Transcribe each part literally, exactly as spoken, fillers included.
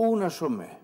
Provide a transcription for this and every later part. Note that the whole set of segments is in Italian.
una su me.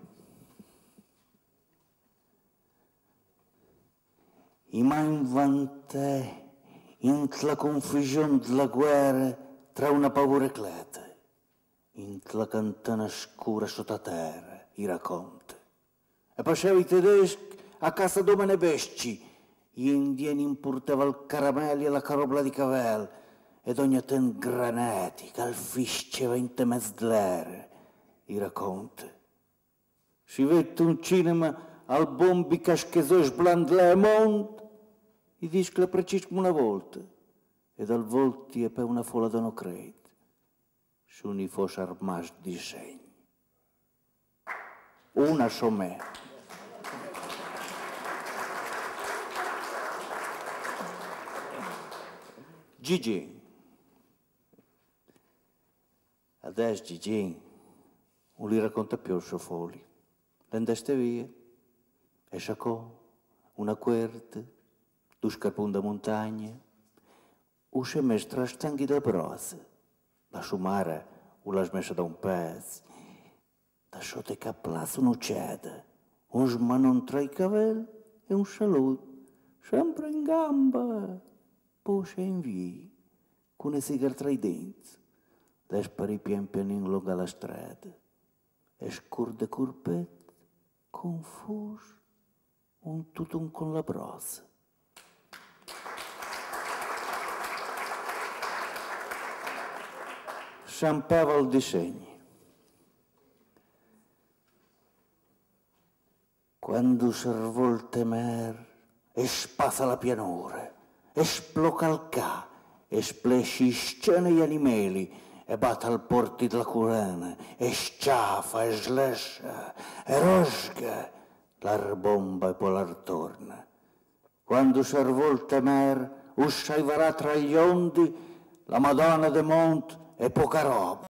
I mai inventai in la confusione della guerra tra una paura eclata, in la cantana scura sotto terra, i racconti. E facevo i tedeschi a casa domene pesci, gli indiani importavano il caramelli e la carobla di cavallo, ed ogni tempo granati, calfisceva in te mezz'era, i racconti. Si vede un cinema al bombi caschesò sblandle mondo, i dischi la precisco una volta, e dal volti e per una folla da no credo, su ni fosse armati disegni. Una so me. Gigi. Adesso Gigi non li racconta più il suo foli. L'andeste via e sciacò una querta, due scarponi da montagna, usce mestra stanghi da brosa, la sumara o l'ha smessa da un pezzo, da sotto che plaza un'ucceda, un smanon tra i capelli e un saluto, sempre in gamba, poi c'è in via, con le sigare tra i denti, le sparì pian pianino lungo la strada, e scurde curpette, confuso, un tutun con la brosa. Sciampava il disegno. Quando servò il temer, e spasa la pianura, e sploca il ca, e splesci scene gli animali, e batte al porti della curana, e sciafa, e slescia, e rosca, l'arbomba e poi l'artorna. Quando servò il temer, uscivarà tra gli ondi la Madonna de Monte e poca roba.